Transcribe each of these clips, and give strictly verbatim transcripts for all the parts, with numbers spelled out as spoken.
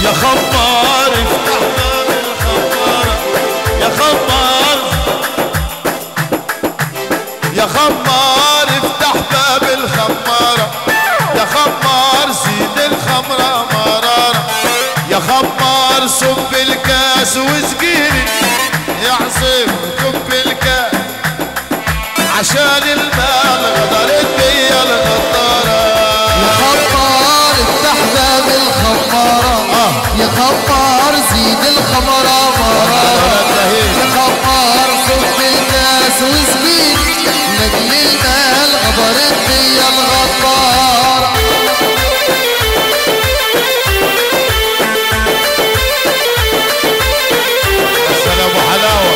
يا خمار افتح باب الخمارة يا خمار يا خمار افتح باب الخمارة يا خمار زيد الخمرة مرارة يا خمار صب الكاس وسقيني يا عصيب كب الكاس عشان المال غدرت بيا الغدارة يا خمار افتح باب الخمارة آه. يا خمار زيد الخمرة مرارة يا خمار صب الكاس وسقيني لاجل المال غدرت بيا الغدارة السلام حلاوة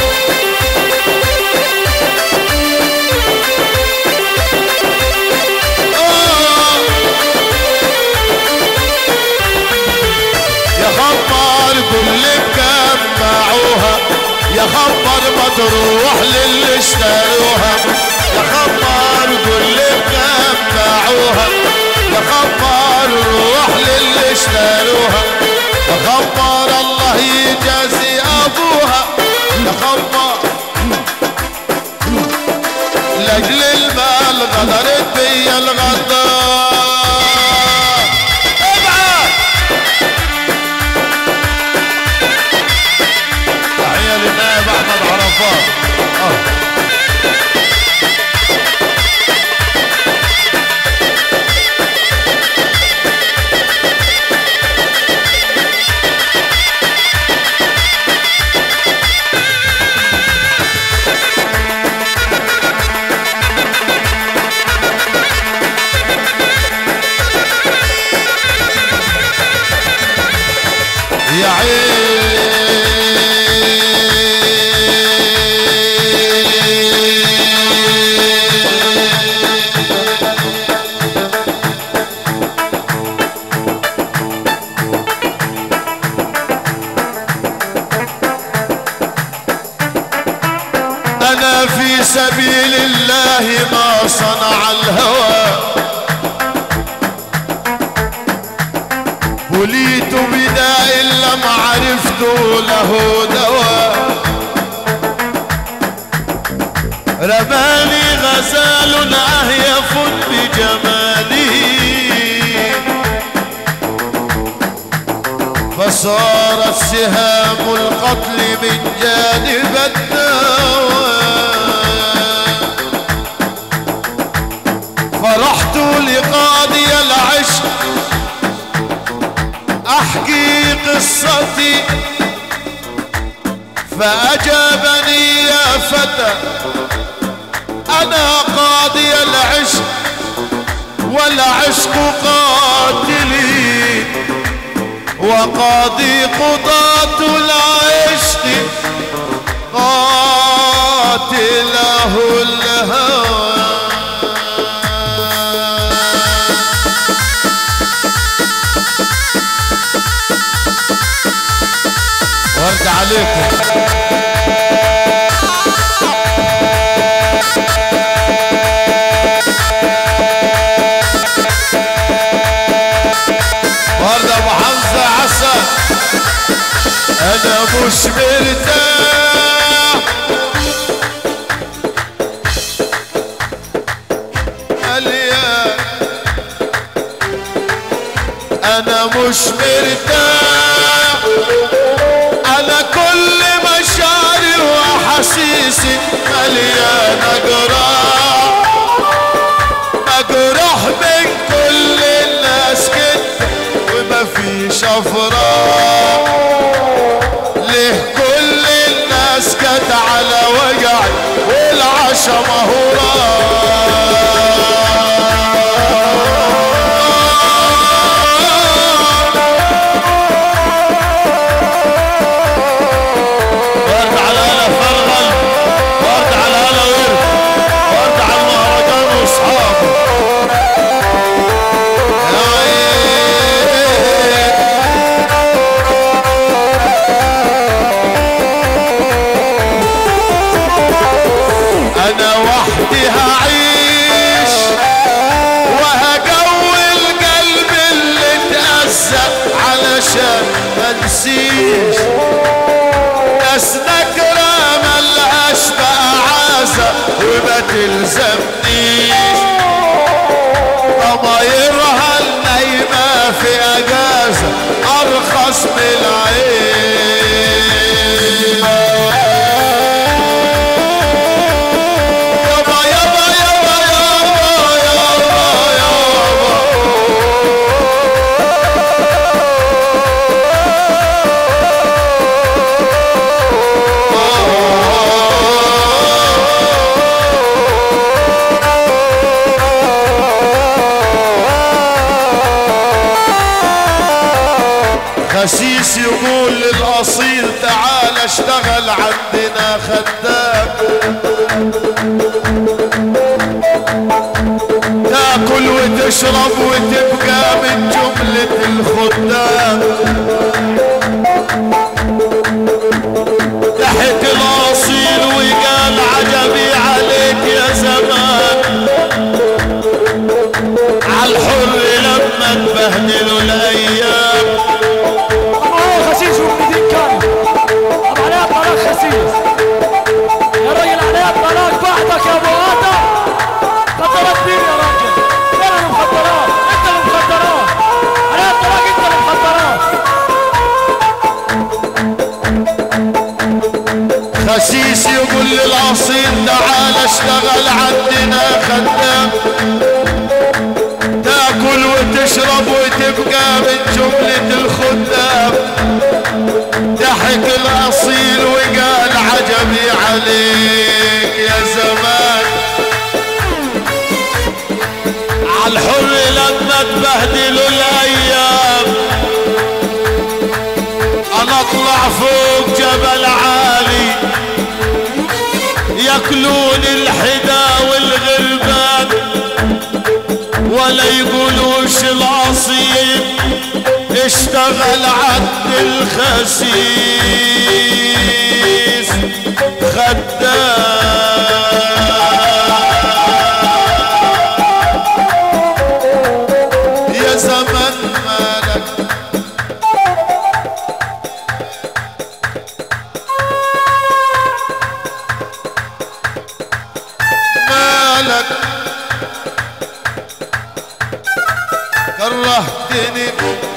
كل بكام باعوها يا خبر ما تروح للي اشتروها يا خبر كل بكام باعوها يا خبر روح للي اشتروها يا خبر الله يجازي ابوها يا خبر لاجل المال غدرت بيا الغدار احمد عرفات اه يا عين في سبيل الله ما صنع الهوى بليت بداء لم عرفت له دواء رماني غزال أهيف بجماله فصارت سهام القتل من جانب الدواء فرحت لقاضي العشق احكي قصتي فاجابني يا فتى انا قاضي العشق والعشق قاتلي وقاضي قضاة العشق قاتله الهوى ورد عليكم ورد ابو حمزة عسل انا مش مرتاح مليان انا مش مرتاح انا كل مشاعري واحاسيسي مليانه جراح مجروح من كل الناس كده ومفيش افراح ليه كل الناس كانت على وجعي والعشا مهورات انا تنسيش ناس نكرة ملهاش بقى عازة وما تلزمنيش ضمايرها النايمة في اجازة ارخص من العين يابا يابا يابا يابا يابا يابا خسيس يقول للأصيل تعال اشتغل عندنا خدام تاكل وتشرب وتبقى من جملة الخدام ضحك الأصيل وقال عجبي عليك يا زمان عالحر لما تبهدلوا الأيام خسيس ومدين كان ابو عليها طلاق خسيس يا راجل عليها طلاق بعدك يا ابو غاده خطرات مين يا راجل؟ انا المخدرات انت المخدرات عليها طلاق انت المخدرات خسيس يقول للأصيل تعال اشتغل عندنا خدام تاكل وتشرب وتبقى من جملة الخدام ضحك الأصيل وقال عجبي عليك يا زمان عالحر لما تبهدلوا الأيام أنا أطلع فوق جبل عالي ياكلون الحدا والغربان ولا يقولوش الأصيل اشتغل عند الخسيس خدام يا زمن مالك مالك كرهتني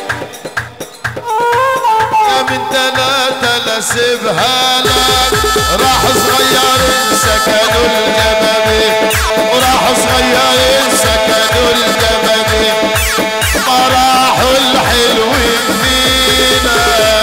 يا من تلاتة لسيبها لك راح صغير سكنوا الجبابي وراح صغير سكنوا الجبابي ما راحوا الحلوين فينا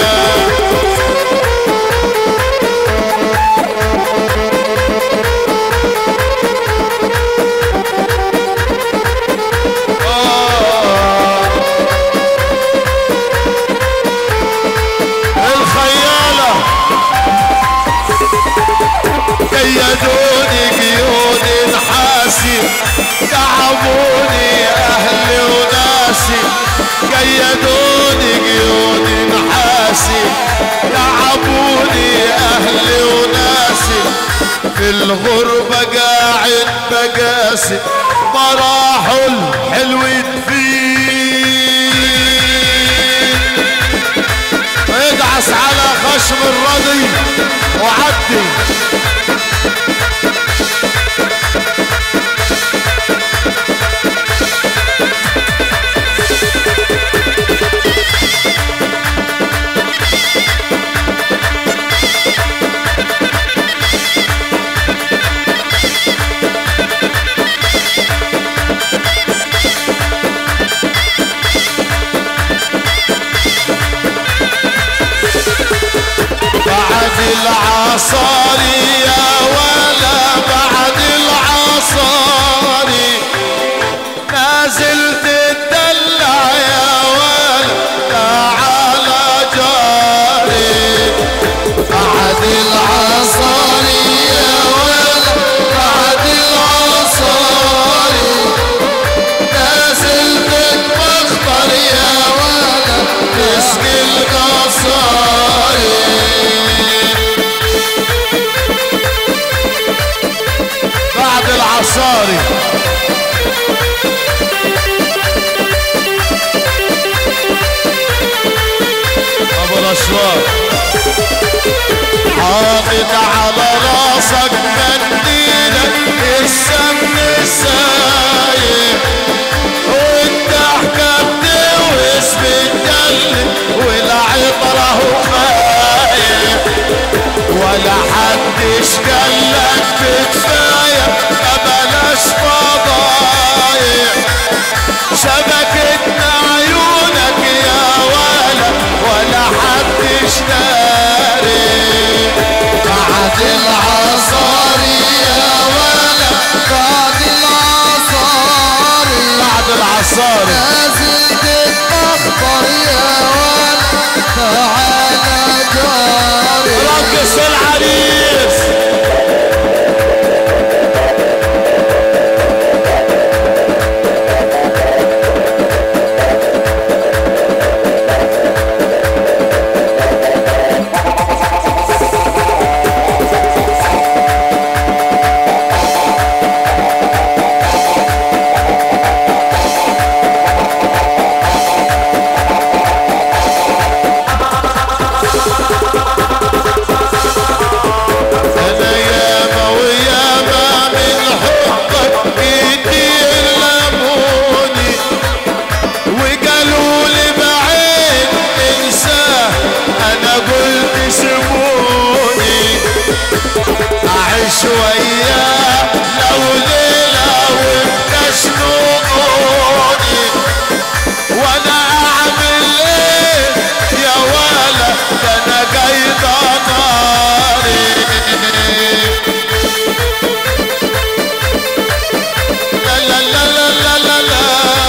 قيدوني قيود نحاسي تعبوني اهلي وناسي قيدوني قيود نحاسي تعبوني اهلي وناسي في الغربة قاعد بقاسي ما راحوا الحلوين فيه ادعس على خشم الرضي وعدي بعد العصاري يا ولا بعد العصاري نازل تدلع يا ولا تعالى جاري بعد العصاري يا ولا بعد العصاري نازل تتمخطر يا ولا تسقي القصاري الاسوار حاطط على راسك منديلك السمن السايب والضحكة بتوس بالدل والعطرة وخايب ولا حدش قالك بكفاية بلاش فضايع شبكتنا عيونك يا ولا ولا حدش داري بعد العصاري يا ولا بعد العصاري بعد العصاري نازل تتأخر يا ولا تعالى جاري رقص العريس شوية لو ليلة وبتشنقوني وانا اعمل ايه يا ولا ده انا جاي ناري لا لا لا لا لا لا لا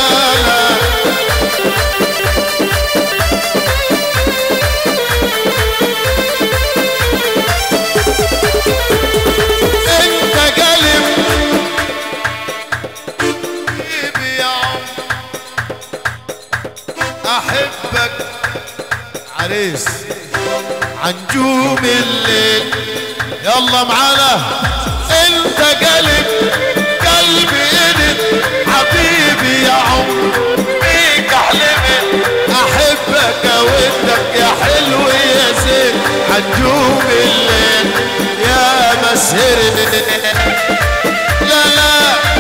احبك عريس عنجوم الليل يلا معانا انت قلب قلبي انت حبيبي يا عمر بيك احلمت احبك اودك يا حلو يا زين عنجوم الليل يا مسهر لا لا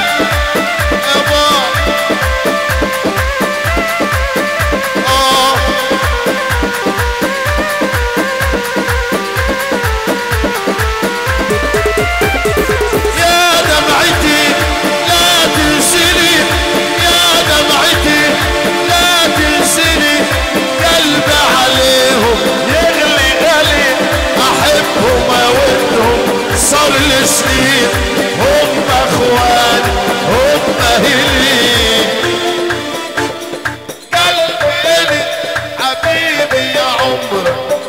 صار السنين هم اخوان هم اهلين قلبي حبيبي يا عمر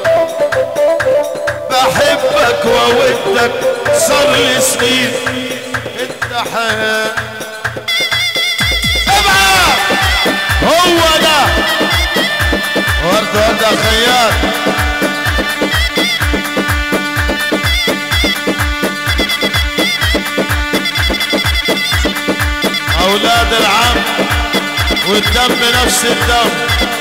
بحبك وودك صار السنين انت حياة ابعا هو ده ورد ورد خيال اولاد العم والدم نفس الدم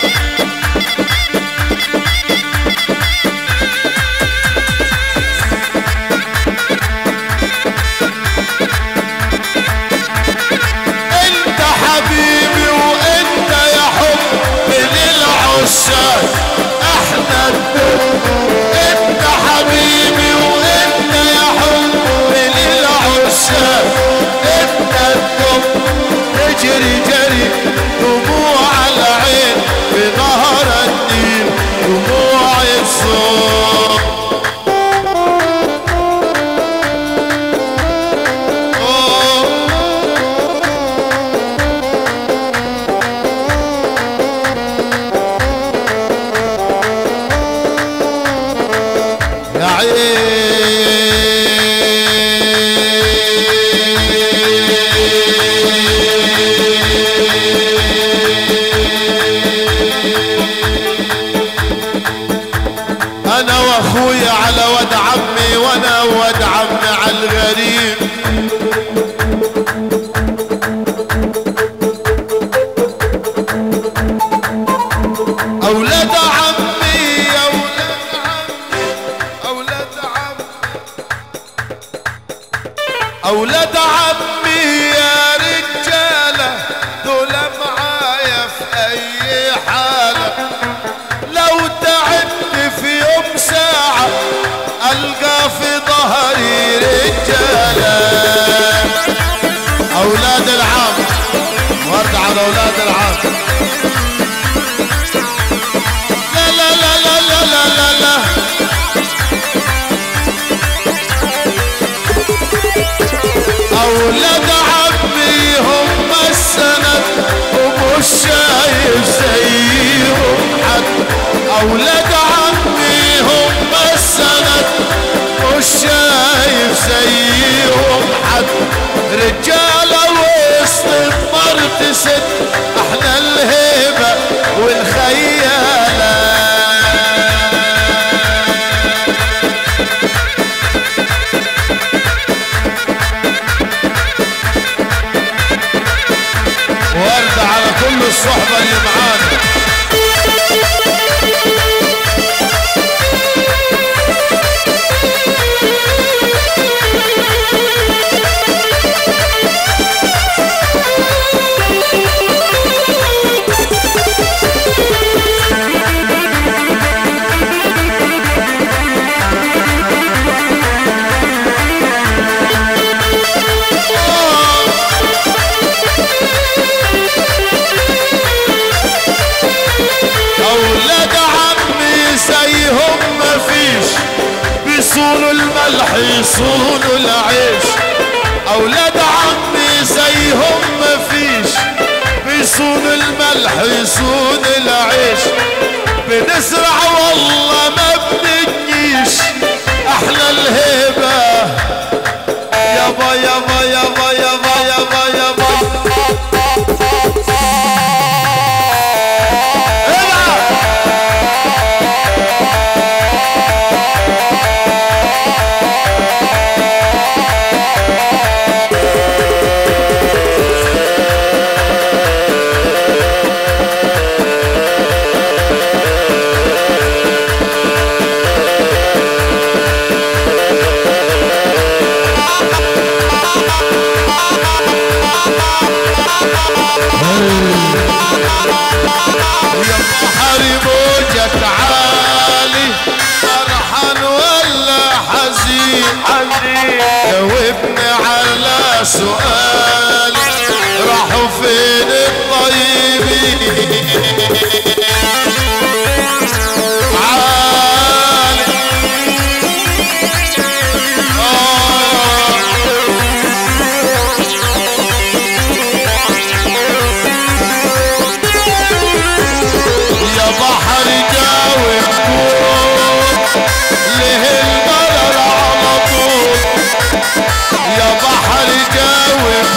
انت حبيبي وانت يا حب من العشاق احنا الدم انت حبيبي وانت يا حب من العشاق انت الدم جري جري دموع العين بنهر النيل دموع الصوت يا عين انا واخويا على ود عمي وانا ود عمي على الغريب اولاد عمي يا اولاد اولاد عمي هم السند ومش شايف زيهم حد. اولاد عمي هم السند مش شايف زيهم حد. رجاله وسط مرت ست احنا الهيبه والخياله. ورد على كل الصحبه اللي معانا. يصونوا الملح يصونوا العيش. اولاد عمي زيهم مفيش بيصونوا الملح يصونوا العيش. بنزرع والله ما بنجيش احنا الهيبة. يابا يابا يابا يابا يابا يابا موجك عالي فرحان ولا حزين؟ جاوبني على سؤالي راحوا فين الطيبين؟ عالي آه يا بحر جاوب ليه المرر على طول؟ يا بحر جاوب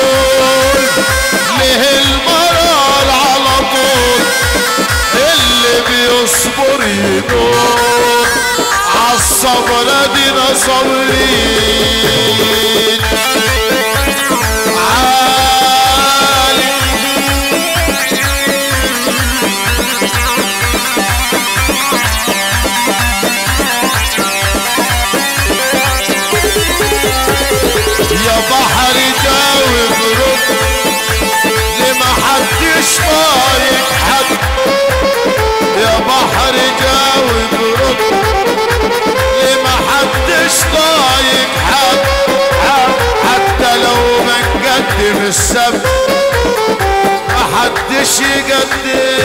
ليه المرر على طول؟ اللي بيصبر ينور عالصبر دينا صابرين. يا بحر جاوب رد لما حدش طايق حد. يا بحر جاوب رد لما حدش طايق حد. حتى لو بنقدم السبت ما حدش يقدم